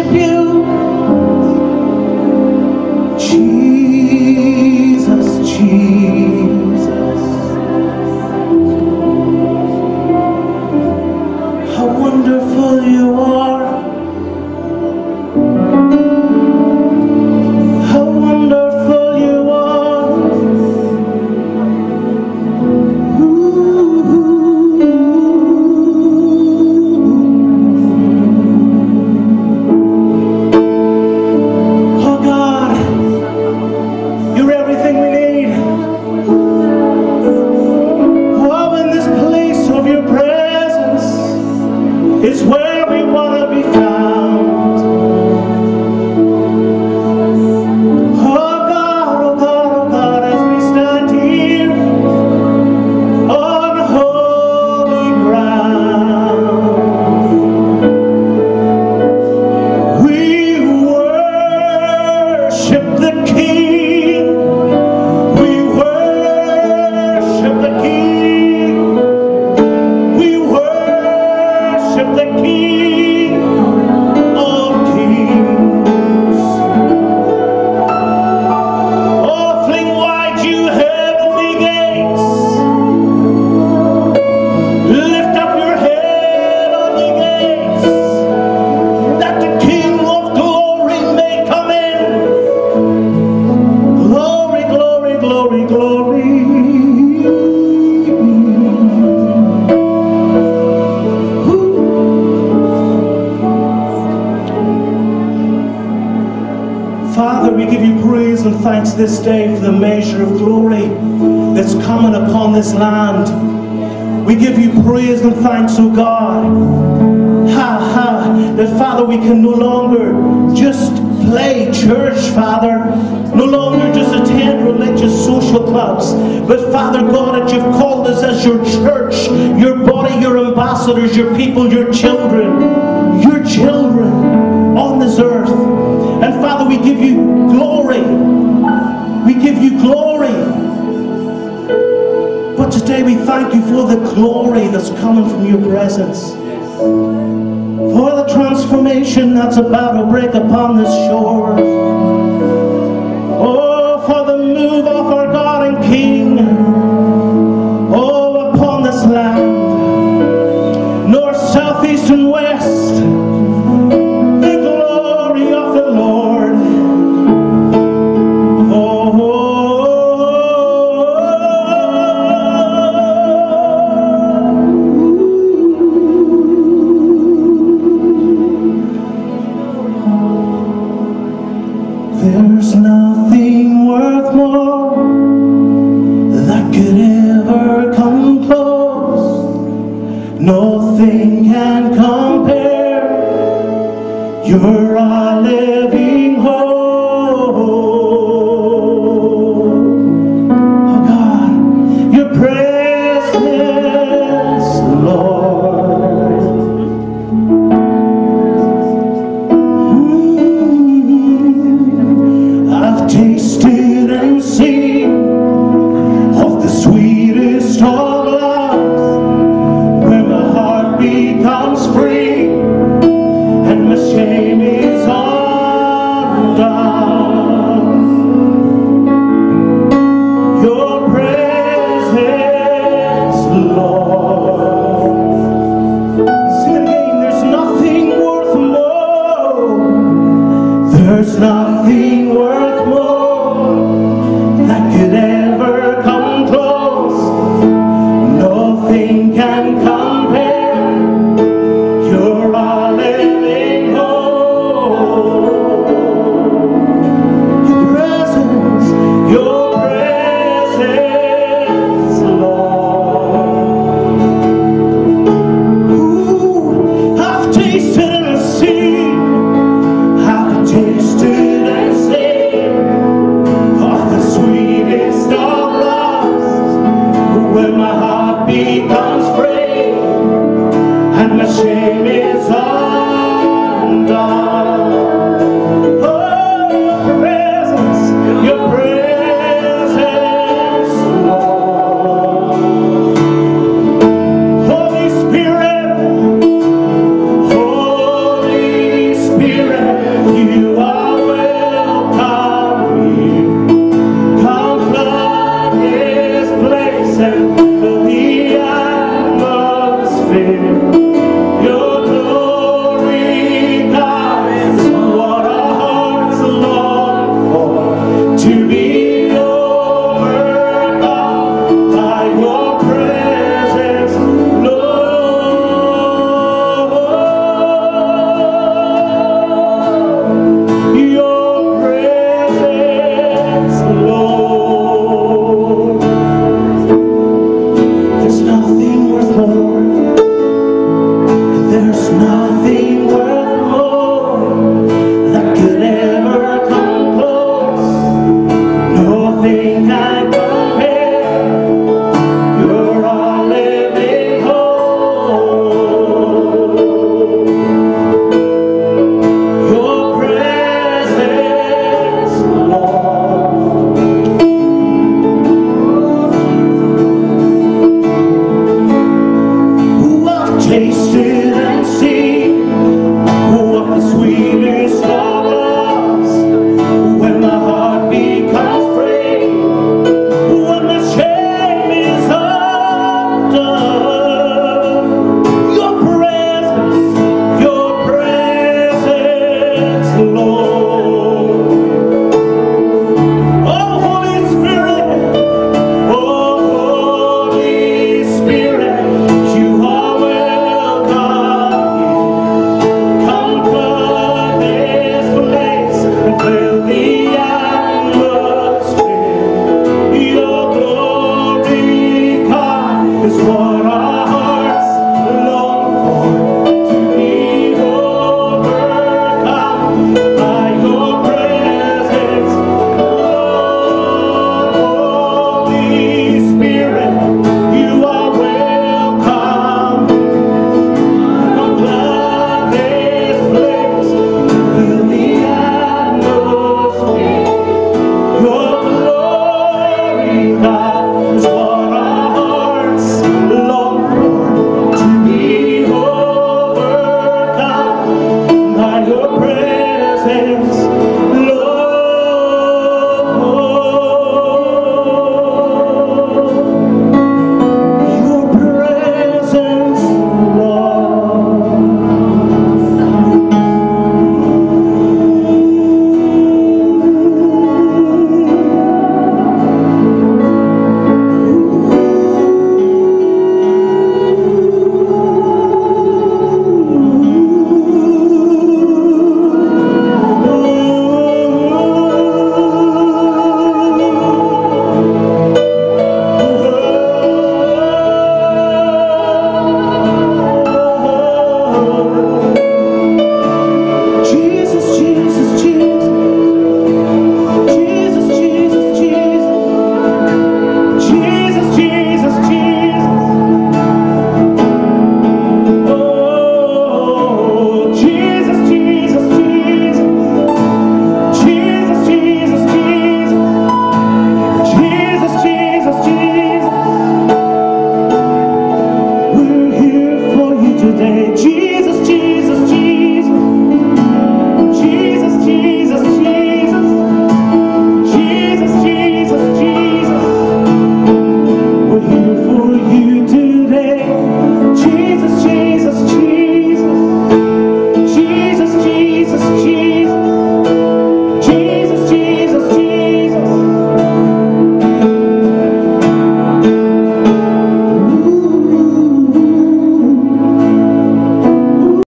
worship you. Jesus, Jesus. How wonderful you are. How wonderful you are. Oh God, you're everything we need. Oh, in this place of your presence is where we want to be found. Oh God, oh God, oh God, as we stand here on holy ground, we worship the King. We worship the King. We worship the King of Kings. Oh, fling wide you heavenly gates. Lift up your head on the gates, that the King of glory may come in. Glory, glory, glory, glory. Father, we give you praise and thanks this day for the measure of glory that's coming upon this land. We give you praise and thanks, oh God. That Father, we can no longer just play church, Father, no longer just attend religious social clubs, but Father God, that you've called us as your church, your body, your ambassadors, your people, your children on this earth. And Father, we give you glory. We give you glory. But today we thank you for the glory that's coming from your presence. For the transformation that's about to break upon this shore. Oh, for the move of our God and King. Oh, upon this land. North, south, east, and west. The glory of the Lord. There's nothing worth more that could ever come close. Nothing can compare. You're our living hope. Oh God, your presence, Lord. I've tasted and seen of the sweetest of loves, where my heart becomes free and my shame is undone. Your presence, Lord. Sing it again. There's nothing worth more. There's nothing worth